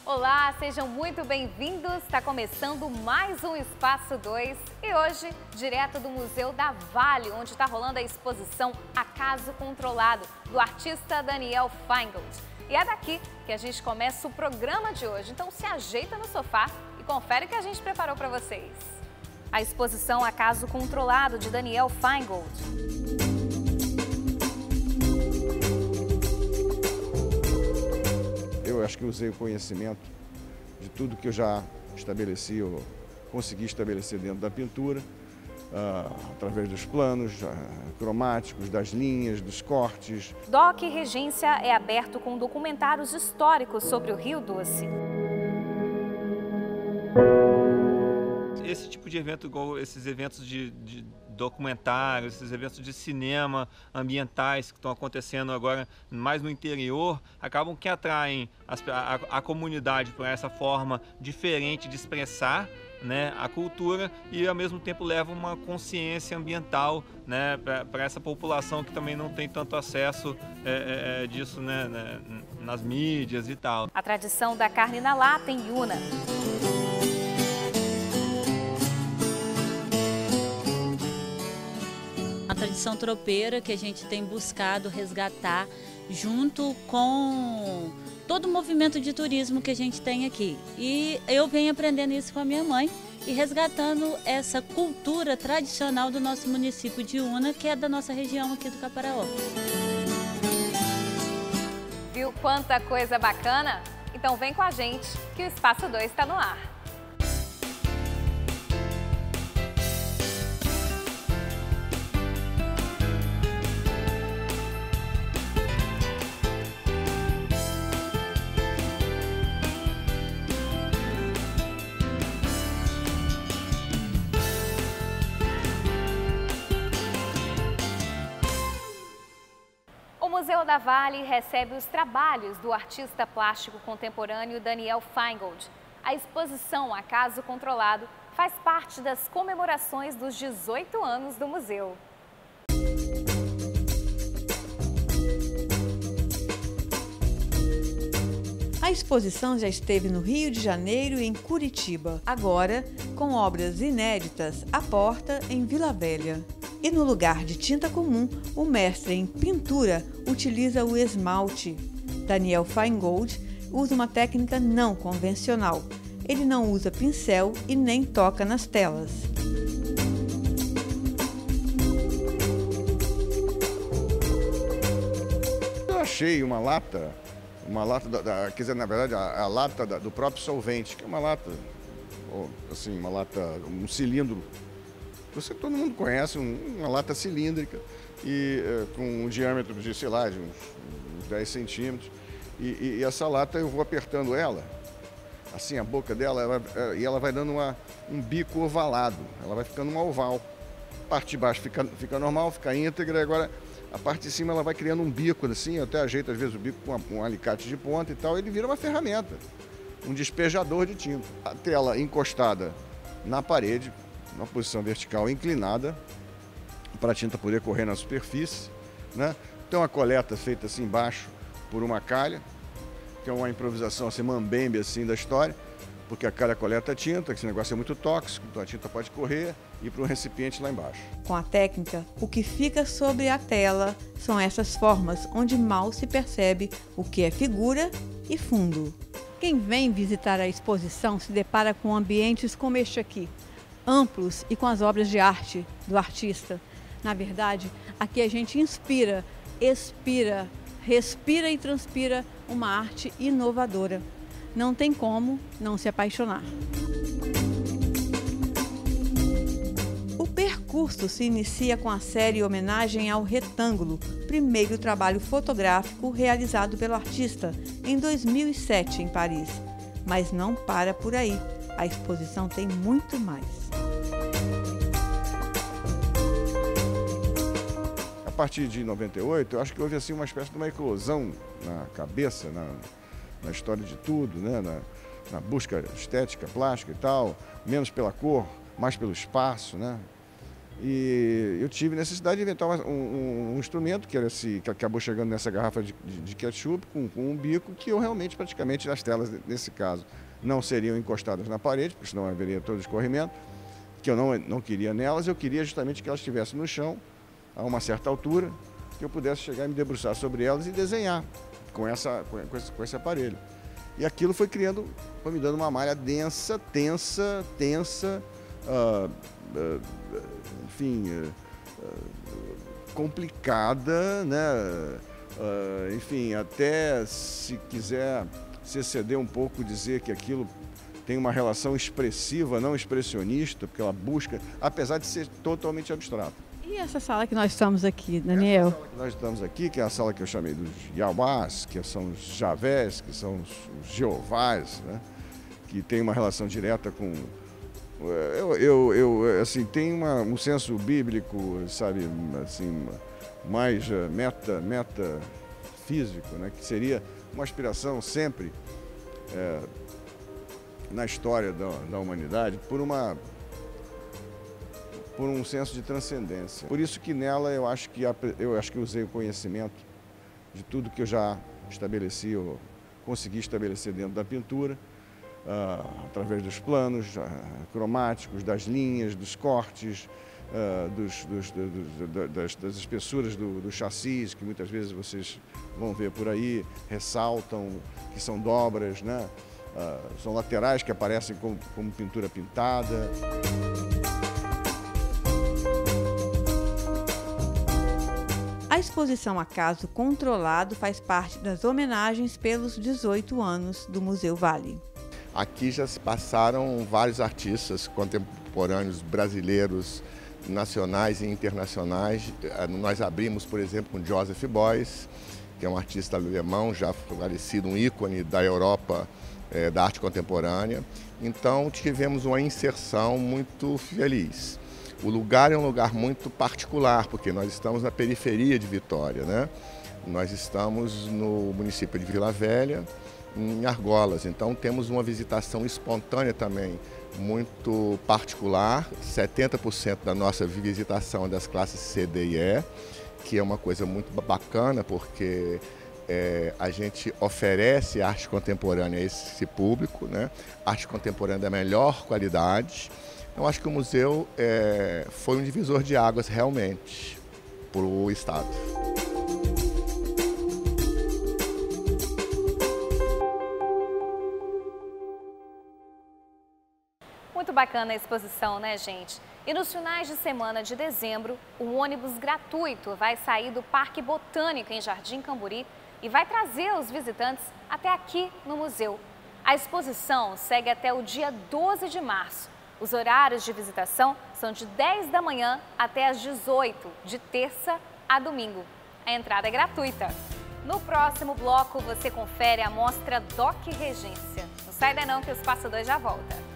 Olá, sejam muito bem-vindos. Está começando mais um Espaço 2 e hoje, direto do Museu da Vale, onde está rolando a exposição Acaso Controlado, do artista Daniel Feingold. E é daqui que a gente começa o programa de hoje, então se ajeita no sofá e confere o que a gente preparou para vocês. A exposição Acaso Controlado, de Daniel Feingold. Eu acho que usei o conhecimento de tudo que eu já estabeleci, eu consegui estabelecer dentro da pintura, através dos planos cromáticos, das linhas, dos cortes. Doc Regência é aberto com documentários históricos sobre o Rio Doce. Esse tipo de evento, igual esses eventos de documentários, esses eventos de cinema ambientais que estão acontecendo agora mais no interior, acabam que atraem a comunidade para essa forma diferente de expressar, né, a cultura, e ao mesmo tempo leva uma consciência ambiental, né, para essa população que também não tem tanto acesso disso, né, nas mídias e tal. A tradição da carne na lata em Iuna. A tradição tropeira que a gente tem buscado resgatar junto com todo o movimento de turismo que a gente tem aqui. E eu venho aprendendo isso com a minha mãe e resgatando essa cultura tradicional do nosso município de Iuna, que é da nossa região aqui do Caparaó. Viu quanta coisa bacana? Então vem com a gente que o Espaço 2 está no ar. O Museu da Vale recebe os trabalhos do artista plástico contemporâneo Daniel Feingold. A exposição Acaso Controlado faz parte das comemorações dos 18 anos do museu. A exposição já esteve no Rio de Janeiro e em Curitiba, agora com obras inéditas à porta em Vila Velha. E no lugar de tinta comum, o mestre em pintura utiliza o esmalte. Daniel Feingold usa uma técnica não convencional. Ele não usa pincel e nem toca nas telas. Eu achei uma lata, quer dizer, na verdade, a lata do próprio solvente, que é uma lata, assim, um cilindro. Todo mundo conhece, uma lata cilíndrica e com um diâmetro de, sei lá, de uns 10 centímetros. E essa lata eu vou apertando ela, assim, a boca dela, e ela vai dando um bico ovalado, ela vai ficando um oval. A parte de baixo fica normal, fica íntegra, e agora a parte de cima ela vai criando um bico, assim, eu até ajeito às vezes o bico com um alicate de ponta e tal, ele vira uma ferramenta, um despejador de tinta. A tela encostada na parede, numa posição vertical inclinada, para a tinta poder correr na superfície, né? Então a coleta feita assim embaixo por uma calha, que é uma improvisação assim, mambembe assim da história, porque a calha coleta a tinta, que esse negócio é muito tóxico, então a tinta pode correr e ir para um recipiente lá embaixo. Com a técnica, o que fica sobre a tela são essas formas onde mal se percebe o que é figura e fundo. Quem vem visitar a exposição se depara com ambientes como este aqui, amplos e com as obras de arte do artista. Na verdade, aqui a gente inspira, expira, respira e transpira uma arte inovadora. Não tem como não se apaixonar. O percurso se inicia com a série Homenagem ao Retângulo, primeiro trabalho fotográfico realizado pelo artista em 2007 em Paris. Mas não para por aí. A exposição tem muito mais. A partir de 98, eu acho que houve assim, uma espécie de uma eclosão na cabeça, na história de tudo, né? Na busca estética, plástica e tal, menos pela cor, mais pelo espaço, né? E eu tive necessidade de inventar um instrumento que acabou chegando nessa garrafa de ketchup com um bico que eu realmente, praticamente, as telas, nesse caso, não seriam encostadas na parede, porque senão haveria todo escorrimento, que eu não queria nelas. Eu queria justamente que elas estivessem no chão, a uma certa altura, que eu pudesse chegar e me debruçar sobre elas e desenhar com esse aparelho. E aquilo foi me dando uma malha densa, tensa, enfim, complicada, né? Enfim, até se quiser se exceder um pouco, dizer que aquilo tem uma relação expressiva, não expressionista, porque ela busca, apesar de ser totalmente abstrato. E essa sala que nós estamos aqui, Daniel? Essa sala que nós estamos aqui, que é a sala que eu chamei dos Yahwás, que são os Javés, que são os Jeovás, né? Que tem uma relação direta com... assim, tem um senso bíblico, sabe, assim, mais metafísico, né? Que seria uma aspiração sempre na história da humanidade por um senso de transcendência. Por isso que nela eu acho que usei o conhecimento de tudo que eu já estabeleci, ou consegui estabelecer dentro da pintura, através dos planos cromáticos, das linhas, dos cortes, das espessuras do chassis, que muitas vezes vocês vão ver por aí, ressaltam, que são dobras, né? São laterais que aparecem como pintura pintada. A exposição Acaso Controlado faz parte das homenagens pelos 18 anos do Museu Vale. Aqui já se passaram vários artistas contemporâneos brasileiros, nacionais e internacionais. Nós abrimos, por exemplo, com Joseph Beuys, que é um artista alemão, já falecido, um ícone da Europa da arte contemporânea. Então tivemos uma inserção muito feliz. O lugar é um lugar muito particular, porque nós estamos na periferia de Vitória, né? Nós estamos no município de Vila Velha, em Argolas, então temos uma visitação espontânea também muito particular. 70% da nossa visitação é das classes C, D e E, que é uma coisa muito bacana, porque a gente oferece arte contemporânea a esse público, né? Arte contemporânea da melhor qualidade. Eu acho que o museu foi um divisor de águas realmente para o estado. Muito bacana a exposição, né, gente? E nos finais de semana de dezembro, o ônibus gratuito vai sair do Parque Botânico em Jardim Camburi e vai trazer os visitantes até aqui no museu. A exposição segue até o dia 12 de março. Os horários de visitação são de 10 da manhã até as 18, de terça a domingo. A entrada é gratuita. No próximo bloco, você confere a mostra Doc Regência. Não sai daí não que o Espaço 2 já volta.